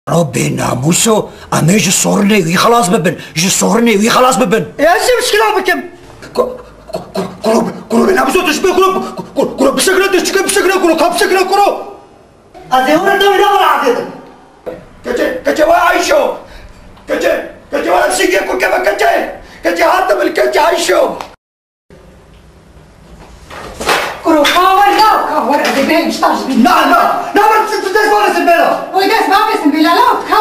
ربي ناموسو أما يجي صورني وي خلاص ببن يجي صورني وي خلاص ببن يا زي مشكلة بكم كلو بناموسو تشبه كلو بسكرة تشكي بسكرة كلو كاب بسكرة كلو أزيورة دوي لا ولا عديد كتي وعايشو كتي ولا بسيكي كل كيف كتي حتى بالكتي عايشو كرو كاور أزي بيه مش طاش بيه لا ما تدس بولا سنبيلا ويدس ما بس بيه لا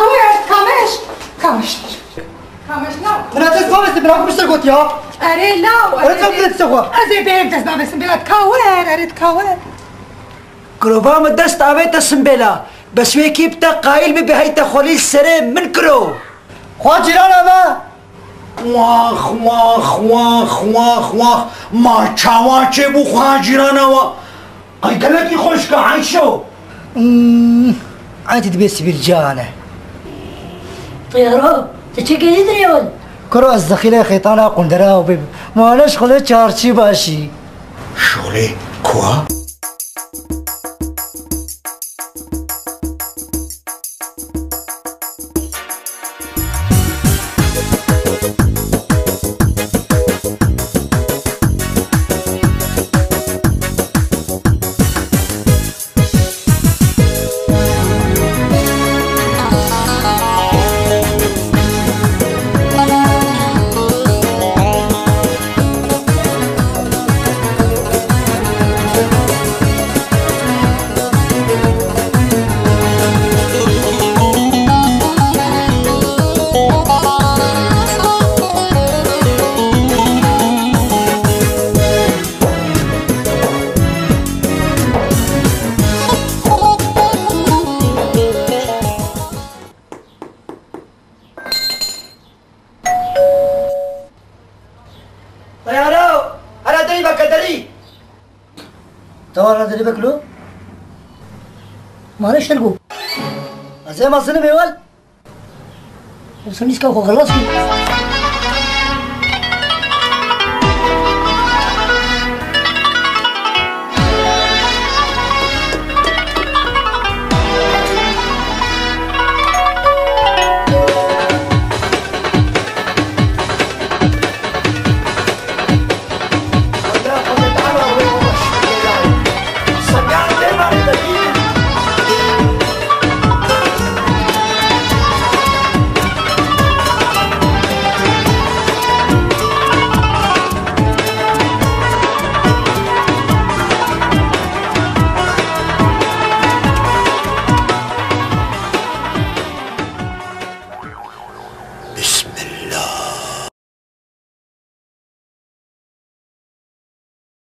كامش لا أنا دس بولا سنبيلا مش تقول يا أري لا أنا تبغى تسوى أزي بيه دس ما بس بيه أريد كاور كرو فام الدس تعبيت السنبيلا بس ويكي بتا قايل بهيتا خليل السريم من كرو خواجرانا ما واخ ما چاواچه بو خواجرانا و اي قالك خوشك عايشو عادي تبيس برجانه طيارو تشكي تدري ولد كرو الذخيرة خيطانة قندرة وبيب مالش خلي چارچي باشي شغلي كوا طيارو أنا دري بكدري توارا دري بكلو ما ليش تلقوا زي ما صنم يوال وصلني سكاو خلصني